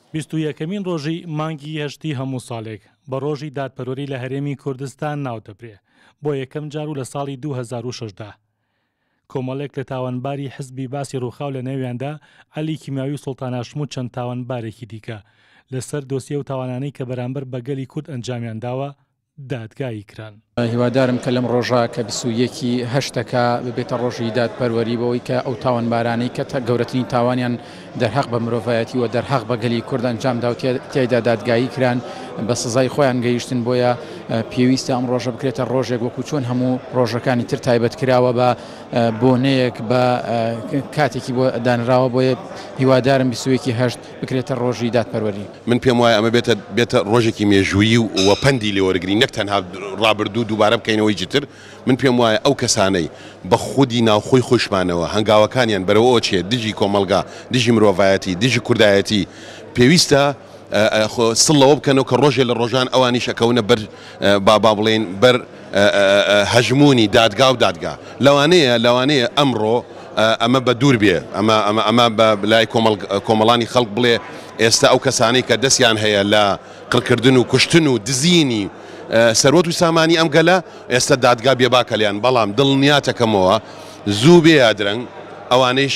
21مین ڕۆژی مانگی هەشتی هەموو ساڵێک بە ڕۆژی دادپەروەری لە هەرێمی کوردستان ناودەبرێ بۆ یەکەم جار و لە ساڵی 2016دا. کۆمەڵێک لە تاوانباری حزبی باسی ڕووخاو لە نێویاندا عەلی کیمیاوی و سوڵتان هاشم و چەند تاوانبارێکی دیکە لەسەر دۆسیە و تاوانانەی کە بەرامبەر بە گەلی کورد ئەنجامیان داوە دادگایی کران. هیوادارم کە لەم ڕۆژە کە 21 هەشتەکە ببێتە ڕۆژی دادپەروەری بەوەی کە ئەو تاوانبارانەی کە گەورەترین تاوانیان دەرحەق بە مرۆڤایەتی و دەرحەق بە گەلی کورد ئەنجامدا و تیایدا دادگایی کران بە سزای خۆیان گەیشتن. بۆیە پێویستە ئەم ڕۆژە بکرێتە ڕۆژێک وەکو چۆن هەموو ڕۆژەکانی تر تایبەت کراوە بە بۆنەیەک بە کاتێکی بۆ دانراوە. بۆیە هیوادارم 21 هەشت بکرێتە ڕۆژی دادپەروەری. من پێم وایە ئەمە بێتە ڕۆژێکی مێژوویی و پەندی لێوەرگری نەک تەنها ڕابردوو دووبارە بکەینەوەی تر. من پێم وایە ئەو کەسانەی بە خودی ناوخۆی خۆشمانەوە هەنگاوەکانیان بەرەوە چێت دژی کۆمەلگا دژی مرۆڤایەتی دژی کوردایەتی پێویستە سڵەوە بکەنەوە کە ڕۆژێ لە ڕۆژان ئەوانی شەکەونە بەر با بڵێن بەر هەژمونی دادگا و دادگا. لەوانەیە ئەمڕۆ ئەمە بە دوور بێ ئەمە بە لای کۆمەڵانی خەڵک بڵێ ئێستا ئەو کەسانەی کە دەستیان هەیە لە قڕکردن و کوشتن و دزینی سەرۆت و سامانی ئەم گەلە ئێستا دادگا بێباکەلیان. بەڵام دڵنیاتەکەمەوە زوو بێ یادرەنگ ئەوانەیش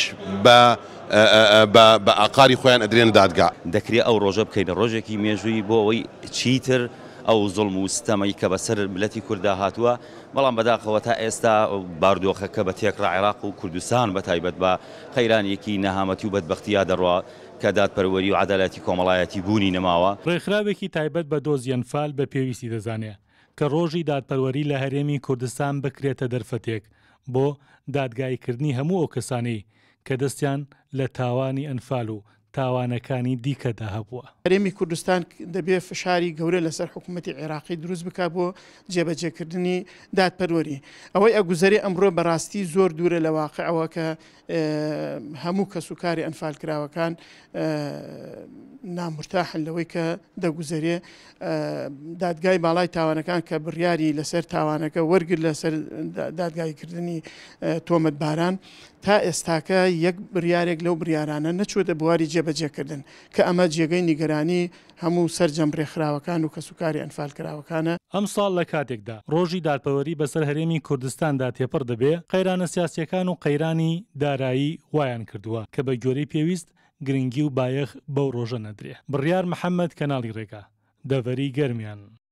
بە ئاقاری خۆیان ئەدرێن دادگا. دەکرێت ئەو ڕۆژە بکەینە ڕۆژێکی مێژووی بۆ ئەوەی چیتر ئەو زوڵم و ستەمەی کە بەسەر ملەتی کووردا هاتووە. بەڵام بەداخەوە تا ئێستا باردۆخەکە بە تێکڕا عێراق و کوردستان بەتایبەت بە قەیرانێکی نەهامەتی و بەدبەختیا دەڕوا کە دادپەروەری و عەدالەتی کۆمەڵایەتی بوونی نەماوە. ڕێکخراوێکی تایبەت بە دۆزیەنفال بە پێویستی دەزانێت کە ڕۆژی دادپەروەری لە هەرێمی کوردستان بکرێتە دەرفەتێک بۆ دادگایکردنی هەموو ئەو کەسانەی کە دەستیان لە تاوانی ئەنفال و تاوانەکانی دیکەدا هەبووە. هەرێمی کوردستان دەبێت فشاری گەورە لەسەر حکوومەتی عێراقی دروست بکات بۆ جێبەجێکردنی دادپەروەری. ئەوەی ئەگوزەری ئەمڕۆ بەڕاستی زۆر دوورە لە واقعەوە کە هەموو کەسوکاری ئەنفال کراوەکان نامرتاحن لەوەی کە دەگوزەرێ دادگای باڵای تاوانەکان کە بڕیاری لەسەر تاوانەکە وەرگر لەسەر دادگایکردنی تۆمەتباران تا ئێستاکە یەک بڕیارێک لەو بڕیارانە نەچووەتە بواری جێبەجێکردن کە ئەمە جێگەی نیگەرانی هەموو سەرجەم ڕێکخراوەکان و کەسوکاری ئەنفال کراوەکانە. ئەم ساڵ لە کاتێکدا ڕۆژی دادپەروەری بەسەر هەرێمی کوردستاندا تێپەڕ دەبێ قەیرانە سیاسیەکان و قەیرانی دارایی وایان کردووە کە بە گوێرەی پێویست گرنگی و بایەخ بەو ڕۆژە نەدرێ. بڕیار محەممەد کەناڵی ڕێگا دەڤەری گەرمیان.